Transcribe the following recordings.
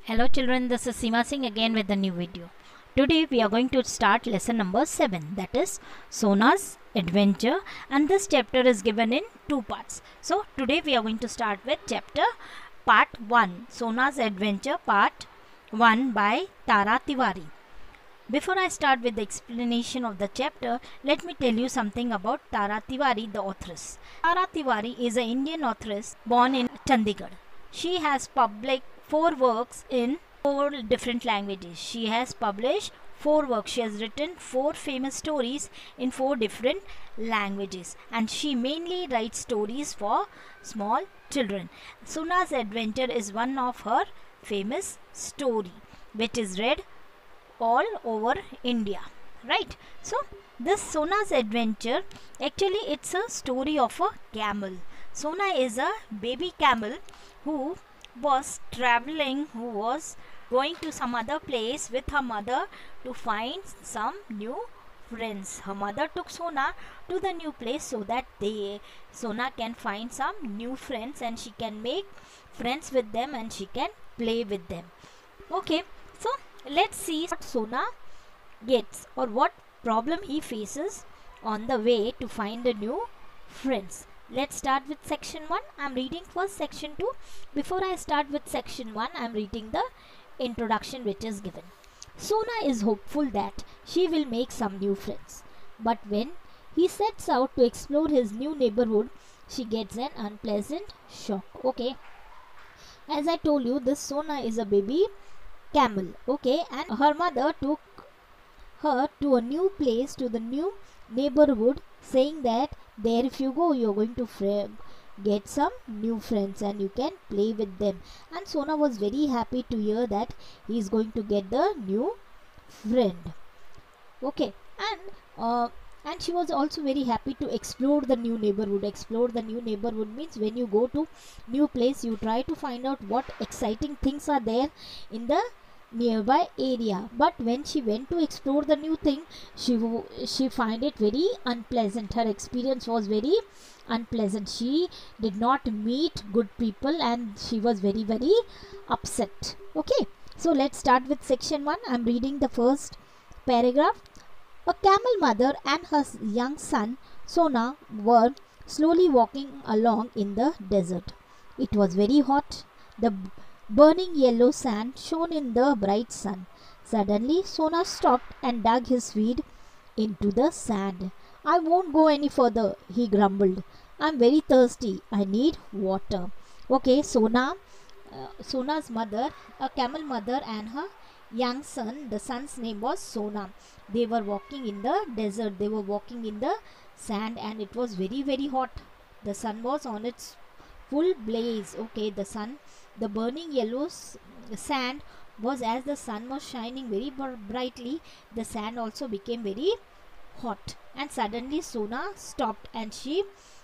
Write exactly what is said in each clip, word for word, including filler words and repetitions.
Hello children, this is Seema Singh again with a new video. Today we are going to start lesson number seven, that is Sona's Adventure, and this chapter is given in two parts. So today we are going to start with chapter part one, Sona's Adventure part one by Tara Tiwari. Before I start with the explanation of the chapter, let me tell you something about Tara Tiwari, the authoress. Tara Tiwari is an Indian authoress born in Chandigarh. She has published four works in four different languages. She has published four works. She has written four famous stories in four different languages, and she mainly writes stories for small children. Sona's Adventure is one of her famous story, which is read all over India, right? So this Sona's Adventure, actually it's a story of a camel. Sona is a baby camel who was traveling, who was going to some other place with her mother to find some new friends. Her mother took Sona to the new place so that they Sona can find some new friends and she can make friends with them and she can play with them. Okay, so let's see what Sona gets or what problem he faces on the way to find the new friends. Let's start with section one. I'm reading first section two. Before I start with section one, I'm reading the introduction which is given. Sona is hopeful that she will make some new friends. But when he sets out to explore his new neighborhood, she gets an unpleasant shock. Okay. As I told you, this Sona is a baby camel. Okay. And her mother took her to a new place, to the new neighborhood, saying that there if you go, you're going to get some new friends and you can play with them. And Sona was very happy to hear that he is going to get the new friend. Okay, and uh, and she was also very happy to explore the new neighborhood. Explore the new neighborhood means when you go to new place, you try to find out what exciting things are there in the nearby area. But when she went to explore the new thing, she she find it very unpleasant. Her experience was very unpleasant. She did not meet good people and she was very very upset. Okay, so let's start with section one. I'm reading the first paragraph. A camel mother and her young son Sona were slowly walking along in the desert. It was very hot. The burning yellow sand shone in the bright sun. Suddenly, Sona stopped and dug his feet into the sand. I won't go any further, he grumbled. I'm very thirsty. I need water. Okay, Sona, uh, Sona's mother, a camel mother and her young son, the son's name was Sona. They were walking in the desert. They were walking in the sand and it was very, very hot. The sun was on its full blaze. Okay, the sun, the burning yellow sand was, as the sun was shining very brightly, the sand also became very hot. And suddenly Sona stopped and she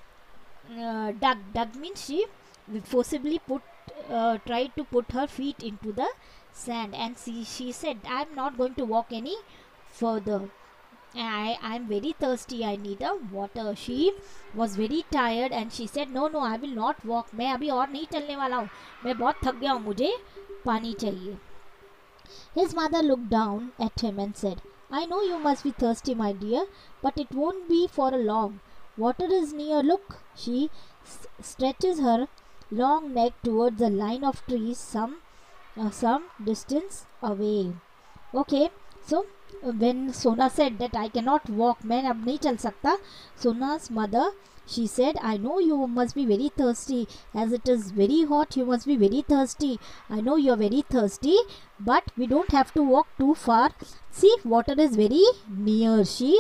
uh, dug. Dug means she forcibly put, uh, tried to put her feet into the sand, and she, she said, I'm not going to walk any further. I am very thirsty. I need a water. She was very tired and she said, no no, I will not walk. मैं अभी और नहीं चलने वाला हूँ. मैं बहुत थक गया हूँ. मुझे पानी चाहिए. His mother looked down at him and said, I know you must be thirsty, my dear, but it won't be for a long. Water is near. Look. She stretches her long neck towards a line of trees some uh, some distance away. Okay, so when Sona said that I cannot walk, मैं अब नहीं चल सकता, Sona's mother, she said, I know you must be very thirsty. As it is very hot, you must be very thirsty. I know you are very thirsty, but we don't have to walk too far. See, water is very near. She,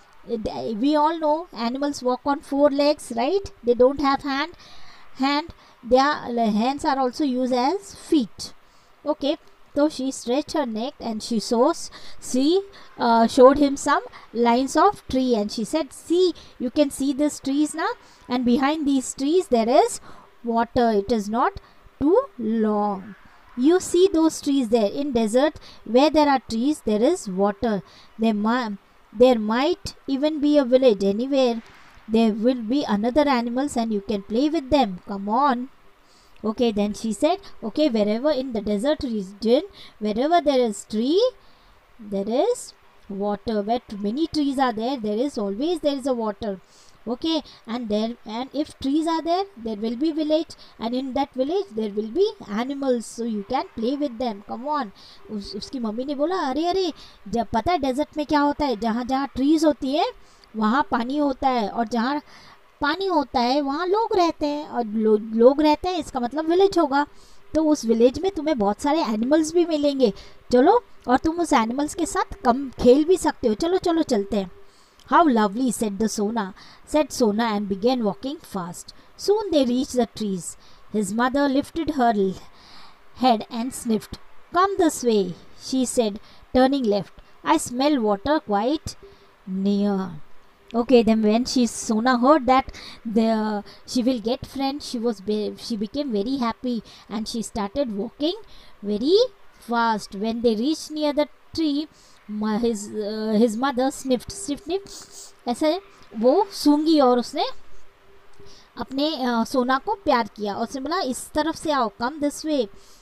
we all know animals walk on four legs, right? They don't have hand. Hand, their hands are also used as feet. Okay. So she stretched her neck and she saw, she uh, showed him some lines of tree and she said, see, you can see these trees now, and behind these trees there is water. It is not too long. You see those trees there. In desert where there are trees, there is water. There, mi there might even be a village. Anywhere there will be another animals and you can play with them. Come on. Okay, then she said, okay, wherever in the desert region, wherever there is tree, there is water. Where many trees are there, there is always there is a water. Okay, and there, and if trees are there, there will be village, and in that village there will be animals, so you can play with them. Come on. उस, उसकी mummy ने बोला, अरे अरे जब पता है desert में क्या होता है, जहाँ जहाँ ट्रीज होती है वहाँ पानी होता है, और जहाँ पानी होता है वहाँ लोग रहते हैं, और लो, लोग रहते हैं इसका मतलब विलेज होगा। तो उस विलेज में तुम्हें बहुत सारे एनिमल्स भी मिलेंगे, चलो, और तुम उस एनिमल्स के साथ कम खेल भी सकते हो, चलो चलो चलते हैं। How lovely, said the Sona, said Sona, and began walking fast. Soon they reached the trees. His mother lifted her head and sniffed. Come this way, she said, turning left. I smell water quite near. Okay, then when she Sona heard that the she will get friends, she was be, she became very happy, and she started walking very fast. When they reached near the tree, his uh, his mother sniffed sniff sniff ऐसे वो सूंघी, और उसने अपने uh, सोना को प्यार किया, और उसने बोला इस तरफ से आओ, come this way,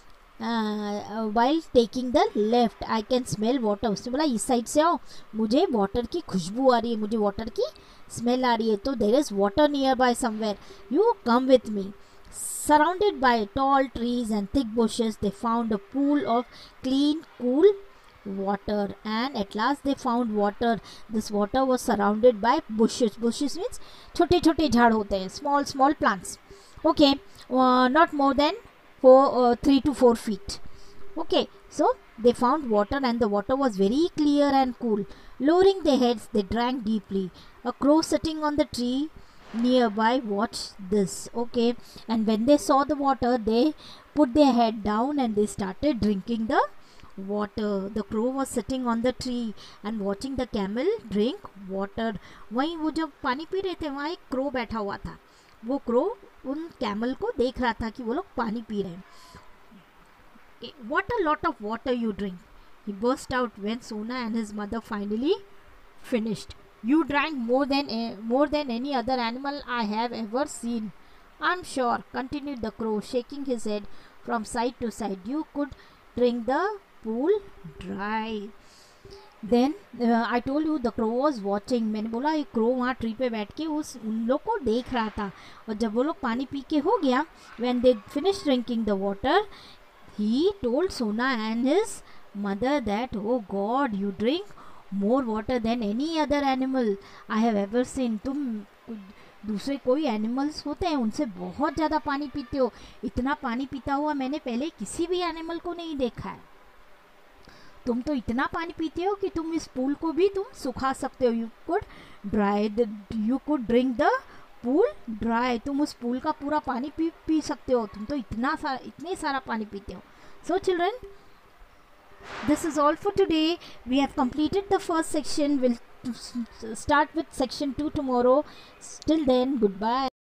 while taking the left I can smell water. उसने बोला इस साइड से आओ, मुझे वाटर की खुशबू आ रही है, मुझे वाटर की स्मेल आ रही है, तो there is water nearby somewhere, you come with me. Surrounded by tall trees and thick bushes, they found a pool of clean, cool water, and at last they found water. This water was surrounded by bushes. Bushes means छोटे छोटे झाड़ होते हैं, small small plants. Okay, uh, not more than four, uh, three to four feet. Okay, so they found water, and the water was very clear and cool. Lowering their heads, they drank deeply. A crow sitting on the tree nearby watched this. Okay, and when they saw the water, they put their head down and they started drinking the water. The crow was sitting on the tree and watching the camel drink water. वहीं वो जब पानी P रहे थे, वहाँ एक crow बैठा हुआ था, वो क्रो उन कैमल को देख रहा था कि वो लोग पानी पी रहे हैं। What a lot of water you drink, he burst out when Sona and his mother finally finished. You drank more than uh, more than any other animal I have ever seen. I'm sure, continued the crow, shaking his head from side to side. You could drink the pool dry. Then uh, I told you the crow was watching. मैंने बोला ये crow वहाँ tree पे बैठ के उस उन लोग को देख रहा था, और जब वो लोग पानी पी के हो गया, when they finished drinking the water, he told Sona and his mother that, oh God, you drink more water than any other animal I have ever seen. तुम दूसरे कोई एनिमल्स होते हैं उनसे बहुत ज़्यादा पानी पीते हो, इतना पानी पीता हुआ मैंने पहले किसी भी एनिमल को नहीं देखा है। तुम तो इतना पानी पीते हो कि तुम इस पूल को भी तुम सुखा सकते हो। You could dry the you could drink the pool dry, तुम उस पूल का पूरा पानी पी पी सकते हो, तुम तो इतना सारा इतने सारा पानी पीते हो। So children, this is all for today. We have completed the first section. We'll start with section two tomorrow. Till then, goodbye.